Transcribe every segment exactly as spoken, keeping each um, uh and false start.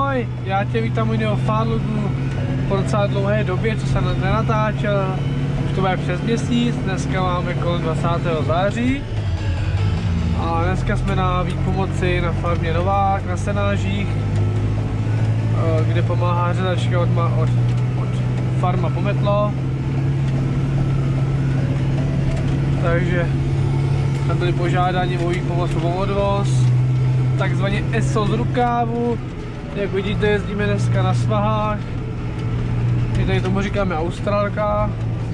Ahoj, já tě vítám u jiného Farlogu po docela dlouhé době, co jsem nenatáčel. Už to bude přes měsíc, dneska máme kolem dvacátého září. A dneska jsme na výpomoci na farmě Novák, na senážích, kde pomáhá řezačka od, od, od farma Pometlo. Takže jsme byli požádáni o výpomoc o odvoz, takzvaně S O z rukávu. Jak vidíte, jezdíme dneska na svahách. My tady tomu říkáme Australka.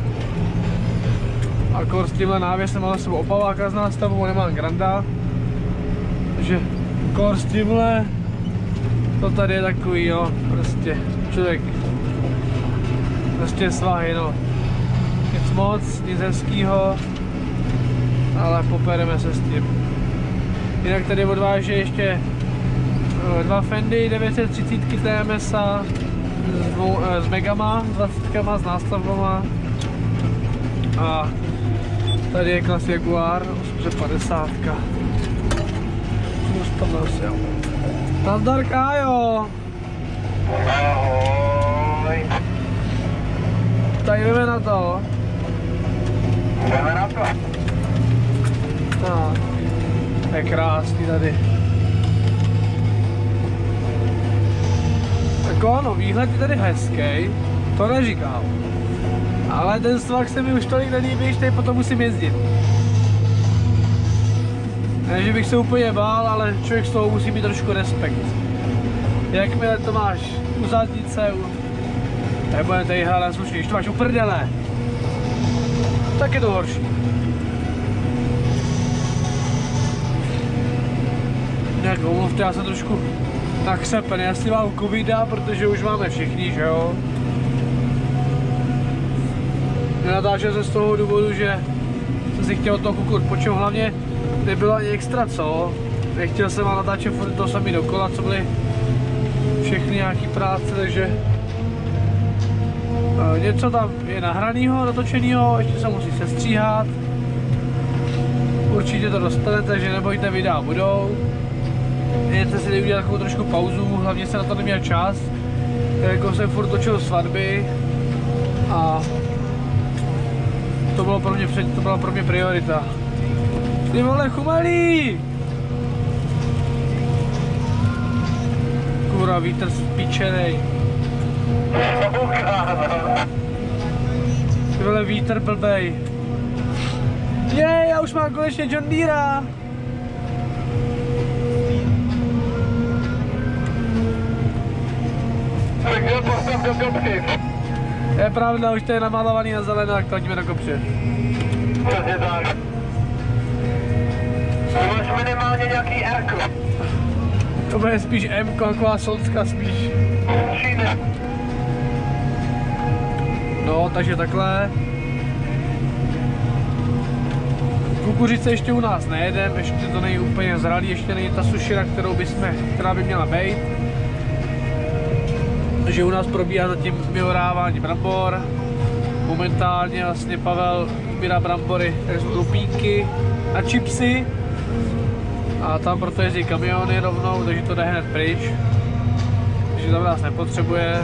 A kor s tímhle návěsem mám sebou opaváka s nástavou, nemám Granda. Takže kor s tímhle, to tady je takový, no, prostě člověk, prostě svahy, no. Nic moc, nic hezkýho, ale popereme se s tím. Jinak tady odváží ještě dva Fendy devět set třicet T M S a s, dvou, s megama, s dvacítkama, s nástavbama. A tady je Class Jaguar osm set padesát. Nazdar, Kájo! Ahoj! Tak jdeme na to. Jdeme na to. Tak, to je krásný tady. Tak ono, výhled je tady hezký, to neříkám. Ale ten svah se mi už tolik nelíbí, že tady potom musím jezdit. Ne, že bych se úplně bál, ale člověk z toho musí mít trošku respekt. Jakmile to máš u zadnice, u... nebo je tady hele slušně, když to máš u prdele, tak je to horší. Nějak omluvte, já jsem trošku nakřepen, já si mám covida, protože už máme všichni, že jo. Nenatáčel se z toho důvodu, že jsem si chtěl toho kuku odpočinout, hlavně nebylo ani extra co. Nechtěl jsem vám natáčet furt to samý dokola, co byly všechny nějaký práce, takže něco tam je nahranýho, natočenýho, ještě se musí sestříhat. Určitě to dostanete, takže nebojte, videa budou. Jen se si udělat takovou trošku pauzu, hlavně se na to neměl čas. Jako jsem furt točil svatby a to bylo pro mě, to byla pro mě priorita. Ty vole, chumalí! Kurva, vítr spíčenej. Ty vole, vítr blbej. Jej, já už mám konečně John Deera. Je pravda, už to je namalovaný na zelené, tak to hodíme do kopře. Přesně tak. Máš minimálně nějaký R-ko. To bude spíš M-ko, taková solcka spíš. Číne. No, takže takhle. Kukuřice ještě u nás nejedem, ještě to není úplně zralý, ještě není ta sušina, kterou bychom, která by měla být. Takže u nás probíhá zatím vyorávání brambor. Momentálně vlastně Pavel vybírá brambory, takže jsou lupínky a chipsy. A tam proto jezdí kamiony rovnou, takže to jde hned pryč. Takže tam nás nepotřebuje.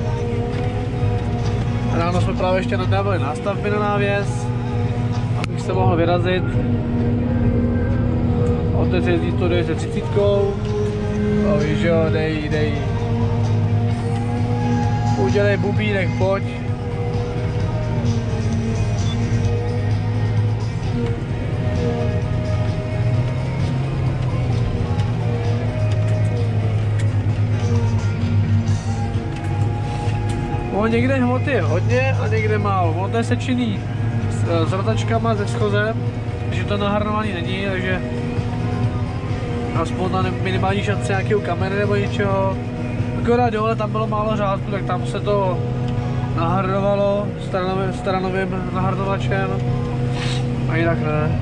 Ráno jsme právě ještě nadávali nástavby na návěs, abych se mohl vyrazit. Otec jezdí to devět set třicet. No víš jo, dej, dej. Udělej bubínek, pojď. No, někde hmoty je hodně a někde málo. On to je sečený s, s rotačkama, se schozem, takže to nahrnovaný není, takže aspoň na minimální šance nějakého kamene nebo něčeho. Akorát dole tam bylo málo řádku, tak tam se to nahrnovalo stranovým, stranovým nahrnovačem a jinak ne.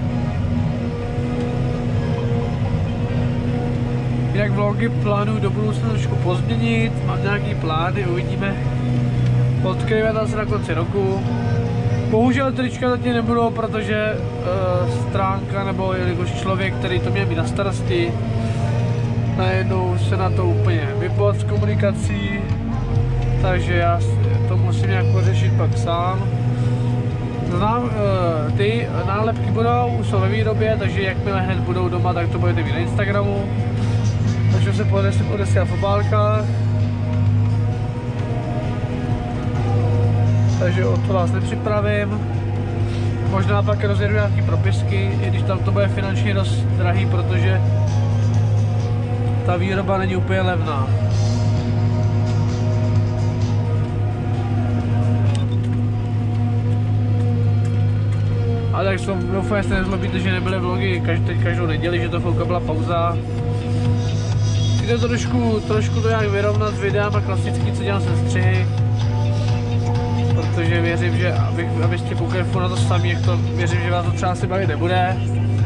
Jinak vlogy plánuju do budoucna trošku pozměnit, mám nějaký plány, uvidíme. Odkryvete se na konci roku. Bohužel trička zatím nebudou, protože uh, stránka nebo jelikož člověk, který to měl mít na starosti, najednou se na to úplně vypl s komunikací, takže já to musím nějak pořešit pak sám. Znám, ty nálepky budou, už jsou ve výrobě, takže jakmile hned budou doma, tak to budete mít na Instagramu. Takže se odesílat v obálkách. Takže o to vás nepřipravím. Možná pak rozjedu nějaký propisky, i když tam to bude finančně dost drahý, protože ta výroba není úplně levná. A tak jsem doufám, že se nezlobíte, že nebyly vlogy každý, každou neděli, že to chvilka byla pauza. Chci to trošku, trošku to nějak vyrovnat s videama klasický, co dělám se střihy. Protože věřím, že abych, abyste koukali furt na to samý, jak to věřím, že vás to třeba si bavit nebude.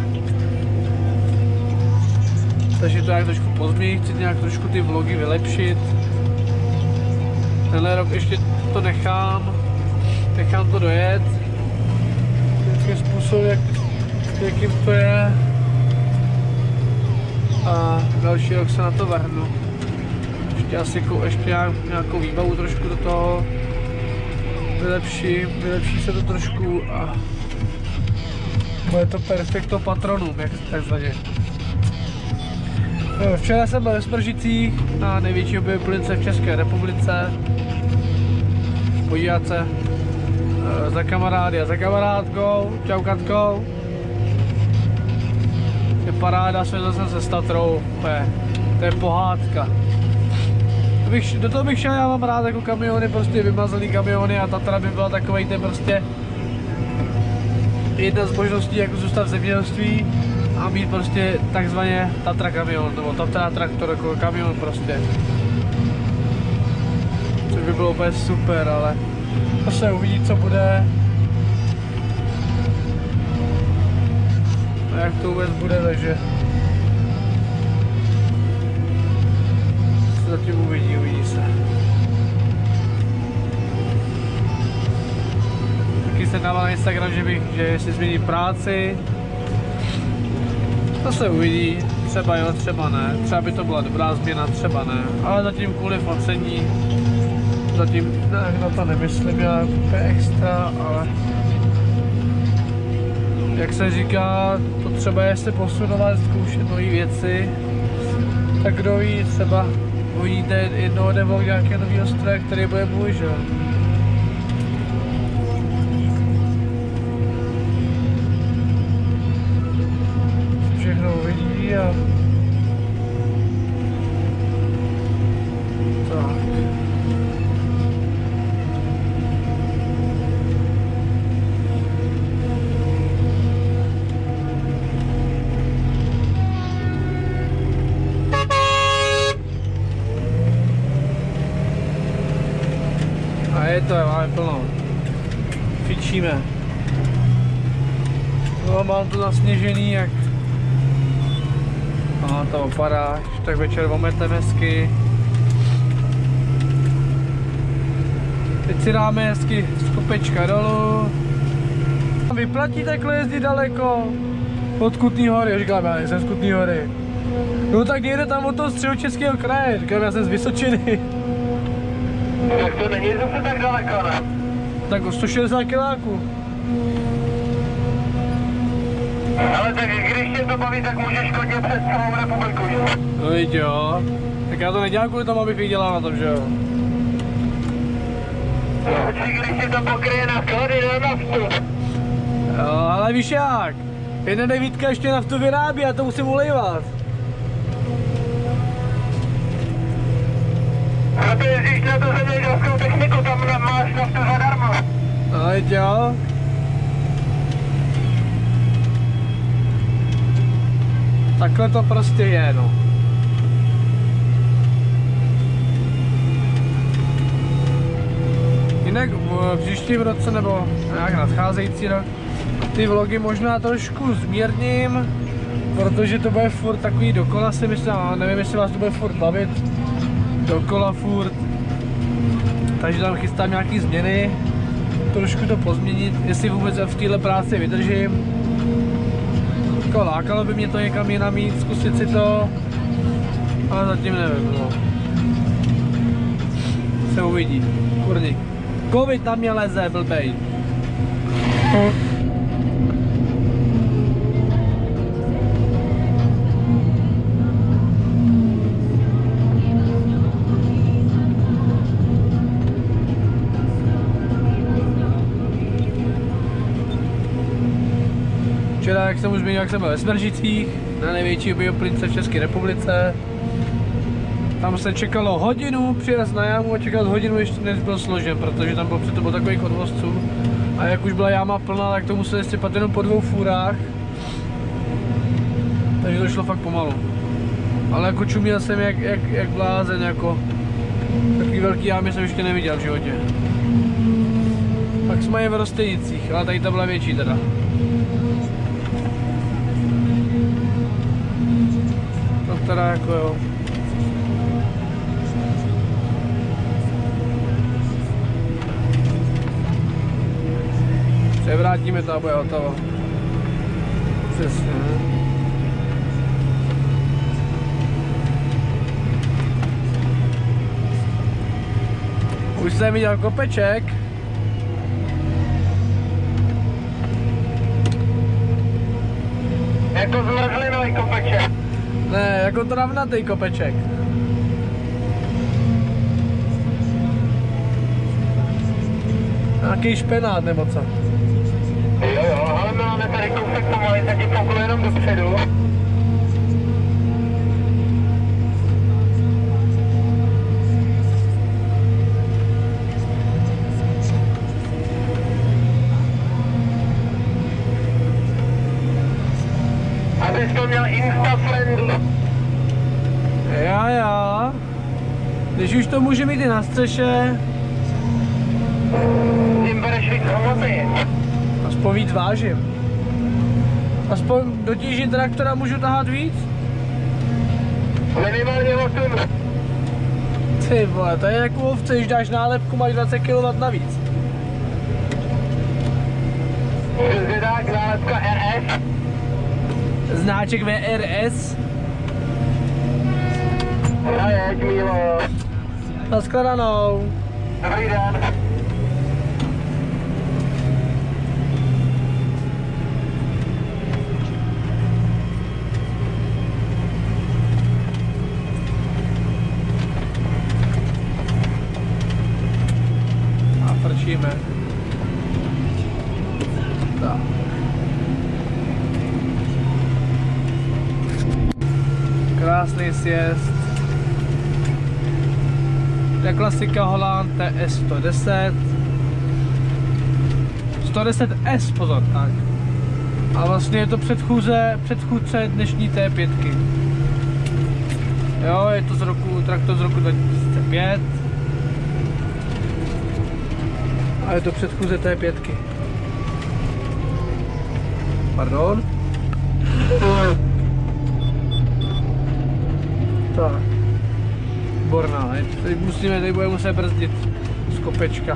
Takže to nějak trošku pozměnit, chci nějak trošku ty vlogy vylepšit. Tenhle rok ještě to nechám, nechám to dojet. Jakým způsobem, jak, jakým to je. A další rok se na to vrhnu. Ještě asi ještě nějakou výbavu trošku do toho. Vylepší, vylepší se to trošku a bude to perfekto patronum, jak takzvaně. Včera jsem byl ve Smržicích na největší bioplince v České republice. Podívat se za kamarády a za kamarádkou, čau Katkou. Je paráda, svezl jsem se s Tatrou, to je pohádka. Bych, do toho bych šel, já mám rád jako kamiony, prostě vymazlý kamiony a Tatra by byla takovej ten prostě jedna z možností, jako zůstat v zemědělství a mít prostě takzvaně Tatra kamion, nebo Tatra traktor jako kamion prostě. Což by bylo úplně super, ale to se uvidí, co bude. A jak to vůbec bude, takže zatím uvidí, uvidí se. Taky jsem dával na Instagram, že bych, že si změním práci. To se uvidí, třeba jo, třeba ne. Třeba by to byla dobrá změna, třeba ne. Ale zatím kvůli focení, zatím ne, na to nemyslím, já úplně extra, ale jak se říká, potřeba je se posunovat, zkoušet nové věci. Tak kdo ví, třeba uvidíte jednoho nebo nějakého nového stroje, který bude můj, že? Všechno uvidí a tak. A je to, máme plno. Fičíme. No, mám to zasněžený, jak a to opadá, tak večer ometeme hezky. Teď si dáme hezky z kopečka dolů. Vyplatí takhle jezdit daleko? Od Kutný Hory, říkám, já jsem z Kutný Hory. No tak jede tam od toho Středočeského kraje, říkám, já jsem z Vysočiny. Tak to není zase tak daleko, ne? Tak o sto šedesát kiláků. Ale tak když tě to baví, tak můžeš chodit přes celou republiku. No viď jo. Tak já to nedělám kvůli tomu, abych vydělal na tom, že jo. Když tě to pokryje na sklady, na naftu. Jo, ale víš jak? Jedna devítka ještě naftu vyrábí a to musím ulejvat. A ty jezdíš na tu zemědělskou techniku, tam máš naftu zadarmo. No viď jo. Takhle to prostě je, no. Jinak v příštím roce nebo nějak nadcházející rok ty vlogy možná trošku zmírním, protože to bude furt takový dokola, si myslím, a nevím, jestli vás to bude furt bavit, dokola furt, takže tam chystám nějaký změny, trošku to pozměnit, jestli vůbec v téhle práci vydržím. Jako lákalo by mě to někam jinam jít, zkusit si to, zatím nevím, no. Se uvidí. Kurník. Covid tam mě leze, blbej. Včera, jak jsem už zmínil, jak jsem byl ve Smržicích, na největší bioplynce v České republice. Tam se čekalo hodinu přijezd na jámu a čekat hodinu ještě než byl složen, protože tam byl před tebou takových odvozců. A jak už byla jáma plná, tak to museli stěpat jenom po dvou fůrách. Takže to šlo fakt pomalu. Ale jako čuměl jsem jak, jak, jak blázen, jako takový velký jámy jsem ještě neviděl v životě. Pak jsme je v Rostenicích, ale tady ta byla větší teda. To teda jako jo. Převrátíme to a bude hotovo. Přesně. Už jsem viděl kopeček. Jako zmrzlinový kopeček. Ne, jako travnatý kopeček. Nějaký špenát nebo co? Jo, jo, ale máme tady kousek pomalý, tak je fouknu jenom dopředu. Abys to měl insta-friendly. Já, já. Když už to může mít i na střeše. Tím bereš víc hmoty. Aspoň víc vážím. Aspoň do tíži traktora můžu tahat víc? Minimálně osm. Ty vole, to je jako ovce, když dáš nálepku, máš dvacet kilowattů navíc. Zvědák, nálepka R S. Znáček V R S. Zajeď, Mílo. Naskladanou. Dobrý den. A frčíme. Tak. Krásný sjezd. To je klasika Holland T S sto deset. sto deset S, pozor, tak. A vlastně je to předchůze, předchůdce dnešní T pět. Jo, je to z roku, traktor z roku dva tisíce pět. A je to předchůze T pět. Pardon. Tak. Výborná, teď musíme, teď budeme muset brzdit z kopečka.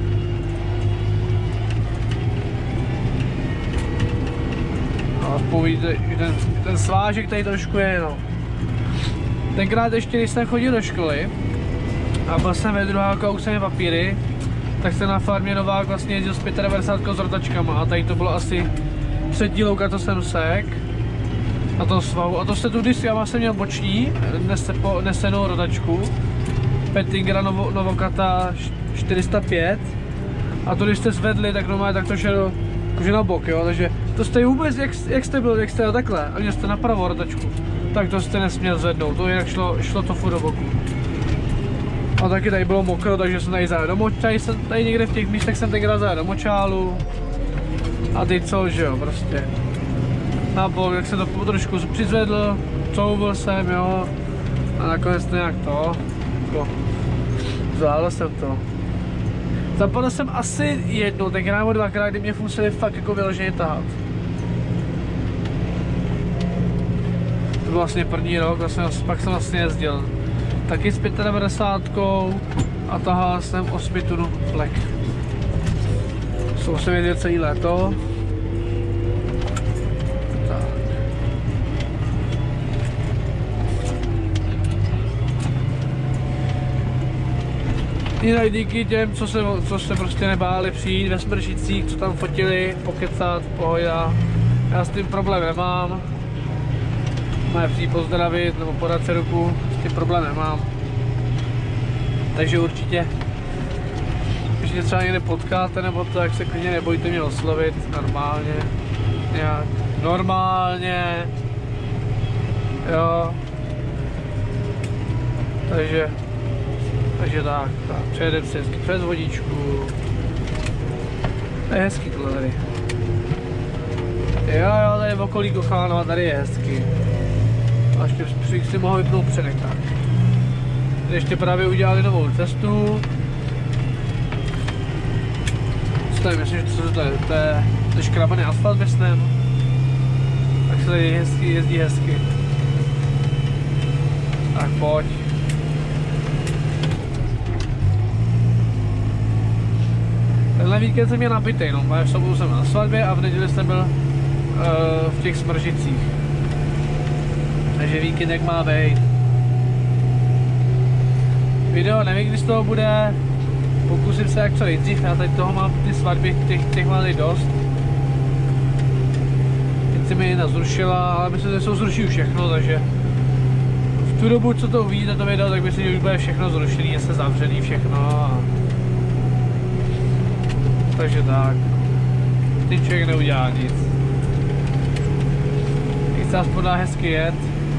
A povíte, ten, ten svážek tady trošku je, no. Tenkrát ještě, když jsem chodil do školy a byl jsem ve druháku a už jsem měl papíry, tak jsem na farmě Novák vlastně jezdil s devadesát pět s rotačkama a tady to bylo asi třetí louka, to jsem sek. A to svahu. A to se tu kdysi, já jsem měl boční, nese, po, nesenou rotačku. Pettingera Novo, Novokata čtyři sta pět. A to když jste zvedli, tak normálně tak to šlo jakože na bok, jo. Takže to jste vůbec, jak, jak jste byl, jak jste takhle, a měl jste napravo rotačku, tak to jste nesměl zvednout, to jinak šlo, šlo to furt do boku. A taky tady bylo mokro, takže jsem tady zajel do močálu, jsem tady někde v těch místech jsem tenkrát zajel do močálu. A teď co, že jo, prostě. Na bok, jak se to trošku přizvedl, couvil jsem, jo. A nakonec to nějak to, jako, zvládl jsem to. Zapadl jsem asi jednou, tenkrát nebo dvakrát, kdy mě museli fakt jako vyloženě tahat. To byl vlastně první rok, a jsem, pak jsem vlastně jezdil. Taky s devadesát pět a tahal jsem osm tun flek. Jsou jsem jezdil celý léto. Jinak díky těm, co se, co se prostě nebáli přijít ve Smršicích, co tam fotili, pokecat, pohoda. Já s tím problém nemám. Mají přijít pozdravit nebo podat se ruku, s tím problém nemám. Takže určitě, když mě třeba někde potkáte nebo to, tak se klidně nebojte mě oslovit normálně. Nějak normálně. Jo. Takže, takže tak, tak, přejedeme si hezky přes vodičku. To je hezký tohle tady. Jo, jo, tady v okolí Kochánova, tady je hezky. A ještě bych si mohl vypnout předek, tak. Ještě právě udělali novou cestu. Co tady myslím, že to je, to je, to je škrabaný asfalt, myslím. Tak se tady hezky, jezdí hezky. Tak pojď. Tenhle víkend jsem měl nabitej, no, v sobotu jsem na svatbě a v neděli jsem byl uh, v těch Smržicích. Takže víkend jak má být. Video nevím, kdy z toho bude, pokusím se jak co nejdřív, já tady toho mám ty svatby, těch, těch mám tady dost. Teď se mi jedna zrušila, ale myslím, že jsou zruší už všechno, takže v tu dobu, co to uvidíte to video, tak myslím, že už bude všechno zrušený, je se zavřený všechno. A... takže tak, teď člověk neudělá nic. Teď se aspoň dá hezky jet.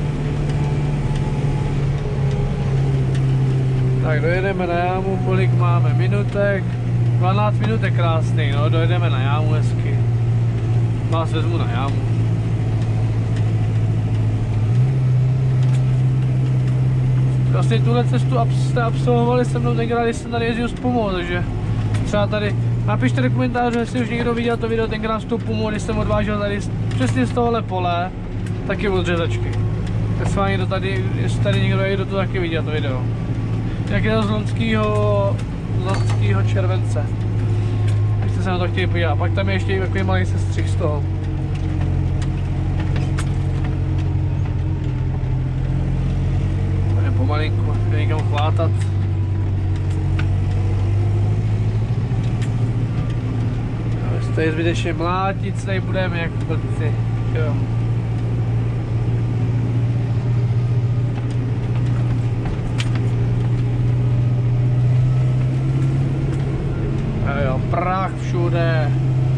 Tak dojedeme na jámu, kolik máme minutek? dvanáct minutek krásný, no, dojedeme na jámu hezky. Vás vezmu na jámu. Vlastně tuhle cestu jste absolvovali se mnou tenkrát, když jsem tady jezdil s Pumou, takže třeba tady napište do komentářů, jestli už někdo viděl to video tenkrát s tou Pumou, když jsem odvážel tady přesně z tohohle pole, taky od řezačky. Tak s vámi tady, jestli tady někdo je, kdo to taky viděl to video. Jak je to z loňského, z loňského července. Když jste se na to chtěli podívat. Pak tam je ještě takový malý sestřih z toho. Pojďme pomalinku, jde někam chvátat. Když tady zbytečně mlátit, tady budeme jak blbci. Jo. Prach všude.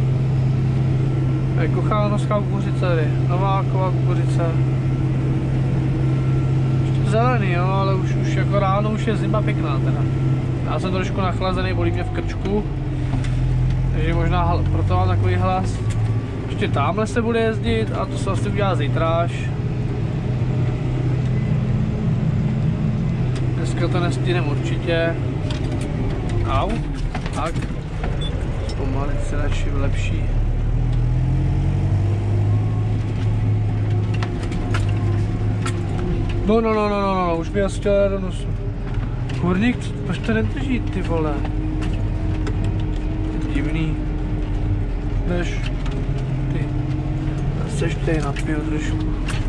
Je Kochánovská kukuřice tady, Nováková kukuřice. Ještě zelený, jo, ale už, už jako ráno už je zima pěkná teda. Já jsem trošku nachlazený, bolí mě v krčku. Takže možná proto mám takový hlas. Ještě tamhle se bude jezdit a to se asi udělá zítráž. Dneska to nestihnem určitě. Au, tak. Zpomalit se radši lepší. No, no, no, no, no, no, už mi asi chtěl do nosu. Kurník, proč to nedrží, ty vole? Divný. Než ty. Já se ještě tady napiju trošku.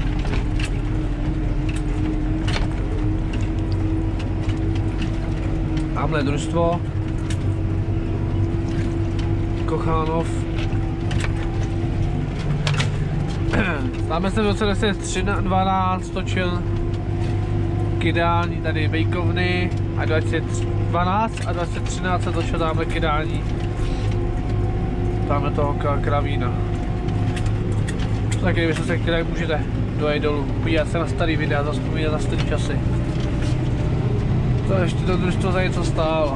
Tamhle družstvo. Kochánov. Tam jsem v roce dvacet dvanáct točil kydání tady bejkovny a dvacet dvanáct a dvacet třináct se točil tamhle kydání tamhle toho kravína. Taky kdybyste se chtěli, tak můžete dojít dolů, podívat se na starý videa, zazpomínat na starý časy. To ještě to družstvo za něco stálo.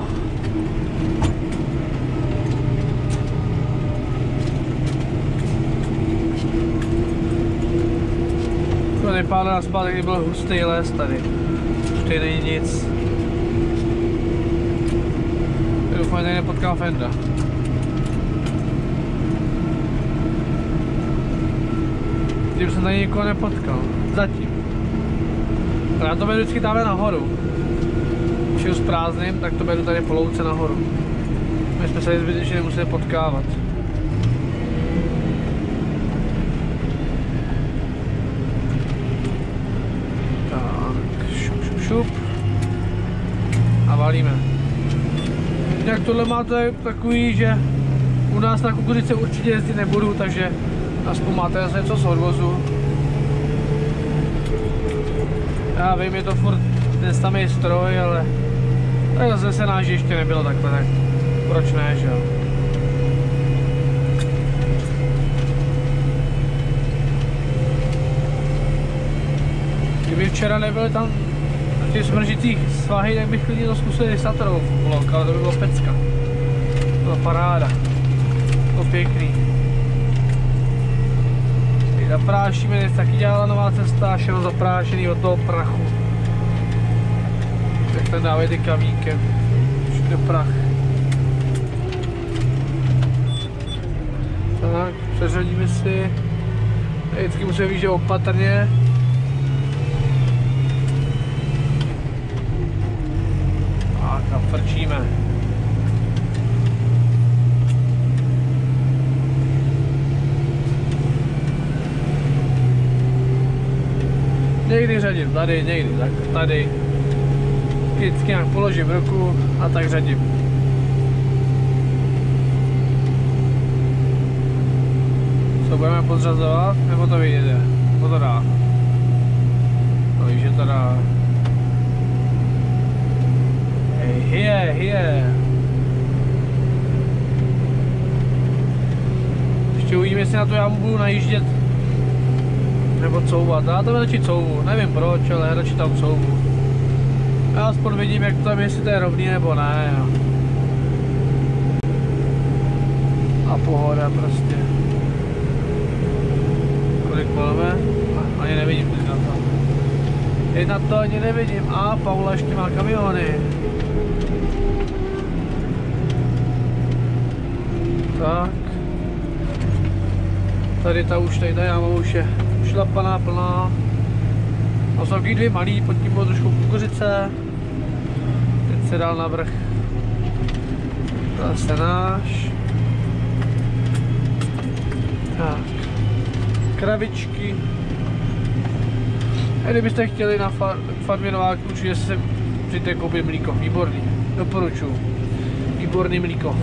Tady pár let zpátky byl hustý les tady. Už tady není nic. Doufám, že tady nepotkám Fenda. Tím jsem tady nikoho nepotkal. Zatím. Já to beru vždycky tamhle nahoru. Když je zprázdným, tak to beru tady po louce nahoru. My jsme se zbytečně nemuseli potkávat. Tak, šup, šup, šup. A valíme. Jinak tohle máte takový, že u nás na kukuřice určitě jezdit nebudu, takže aspoň máte zase něco z odvozu. Já vím, je to furt ten samý stroj, ale tak zase se náš ještě nebylo takhle, tak proč ne, že jo? Kdyby včera nebyly tam ty smržitý svahy, tak bych klidně to zkusil i Satorov vlog, ale to by bylo pecka. To byla paráda. To pěkný. Teď zaprášíme, teď taky dělala nová cesta, všechno zaprášený od toho prachu. Tak tam dávají ty kamínkem. Všude prach. Tak, přeřadíme si. Vždycky musíme víc, že opatrně. Tak a frčíme. Někdy řadím tady, někdy tak tady. Vždycky nějak položím ruku a tak řadím. Co budeme podřazovat, nebo to vyjde? Nebo to dá? To víš, že to dá. Hey, here, here. Ještě uvidíme, jestli na to já budu najíždět nebo couvat. Já tam radši couvu, nevím proč, ale radši tam couvu. Já aspoň vidím, jak to tam, jestli to je rovný nebo ne. Jo. A pohoda prostě. Kolik máme? Ani nevidím teď na to. Teď na to ani nevidím. A Paula ještě má kamiony. Tak. Tady ta už tady, já mám už je šlapaná plná. A jsou taky dvě malý, pod tím bylo trošku kukuřice. Teď se dal navrch. Zase náš. Tak. Kravičky. A kdybyste chtěli na far farmě Nováků, určitě si přijďte koupit mlíko. Výborný. Doporučuji. Výborný mlíko.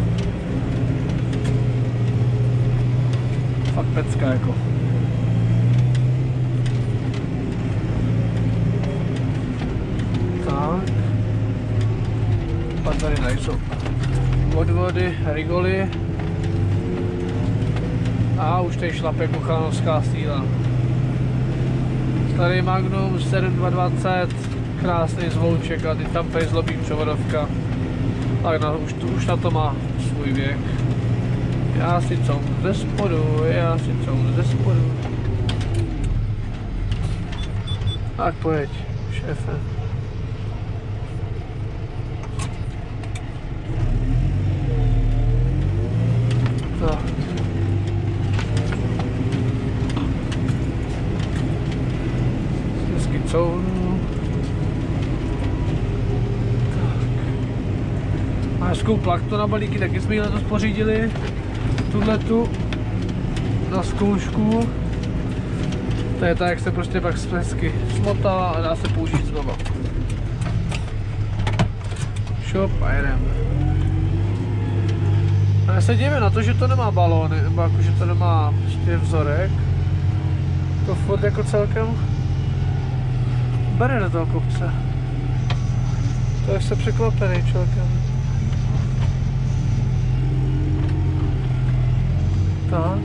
Fakt pecka jako. Tak. Pak tady nejsou odvody, rigoly. A už tady šlape kuchanovská síla. Starý Magnum sedm dva dvacet, krásný zvouček a teď tam tady zlobí převodovka. Tak na, už, už na to má svůj věk. Já si couvnu ze spodu, já si couvnu ze spodu. Tak pojď, šéfe. Tak. Hezky couvnu. Tak. Má hezkou plachtu na balíky, taky jsme ji letos pořídili. Tuhletu na zkoušku. To je tak, jak se prostě pak hezky smotá a dá se použít znova. Šop a jedeme. A se dívíme na to, že to nemá balóny, nebo jako, že to nemá prostě vzorek. To furt jako celkem bere do toho kopce. To je se překvapený celkem. Tak.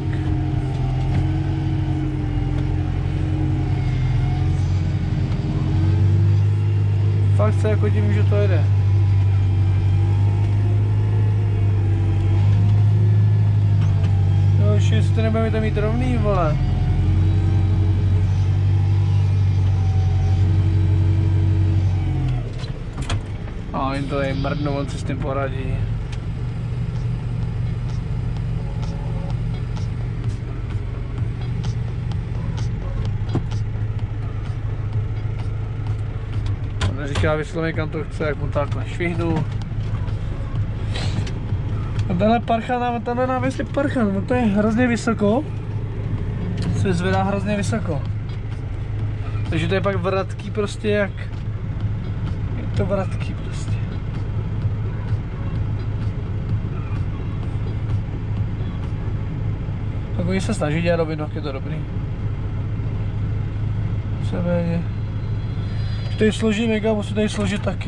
Fakt se jako divím, že to jede. No už jestli to nebudeme mít rovný, vole. A jen to je mrdno, on si s tím poradí. Říká vysloveně, kam to chce, jak mu takhle švihnu. A tenhle parchan, tenhle návěs je parchan, no to je hrozně vysoko. Se zvedá hrozně vysoko. Takže to je pak vratký prostě jak... Je to vratký prostě. Tak oni se snaží dělat robit, je to dobrý. Víceméně. Když tady složí mega, musí tady složit taky.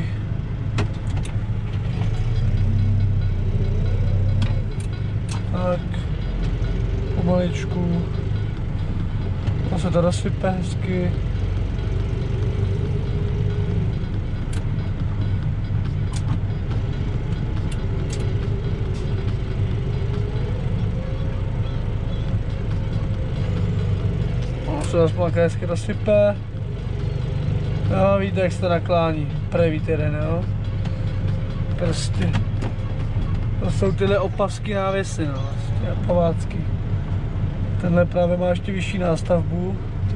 Tak. Pomaličku. To se to rozsype hezky. Se aspoň hezky rozsype. No, víte, jak se to naklání. Pravý terén, jo. Prostě. To jsou tyhle opavský návěsy, no, vlastně, opavácký. Tenhle právě má ještě vyšší nástavbu.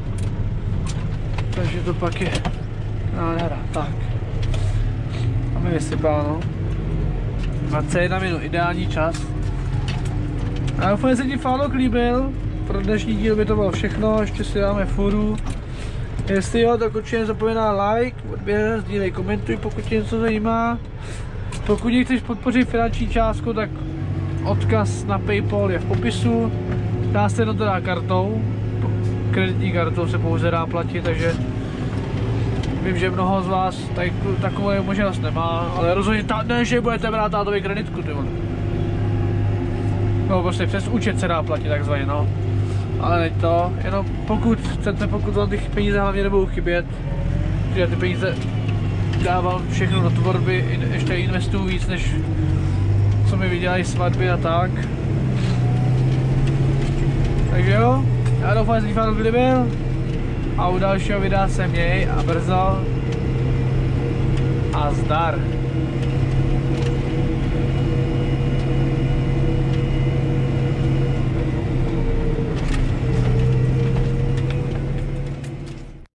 Takže to pak je nádhera. Tak. Máme vysypáno. dvacet jedna minut, ideální čas. A doufám, že se ti fálok líbil. Pro dnešní díl by to bylo všechno, ještě si dáme furu. Jestli jo, tak určitě nezapomeň na like, odběr, sdílej, komentuj, pokud tě něco zajímá. Pokud ji chceš podpořit finanční částku, tak odkaz na PayPal je v popisu. Dá se to dá kartou, kreditní kartou se pouze dá platit, takže vím, že mnoho z vás tak, takovou možnost nemá, ale rozhodně ne, že budete brát tátovi kreditku, ty vole. No prostě přes účet se dá platit takzvaně, no. Ale teď to, jenom pokud chcete, pokud vám ty peníze hlavně nebudou chybět, že ty peníze dávám všechno do tvorby, in, ještě investuju víc, než co mi vydělají svatby a tak. Takže jo, já doufám, že jsi vám líbil a u dalšího videa se měj a brzo a zdar.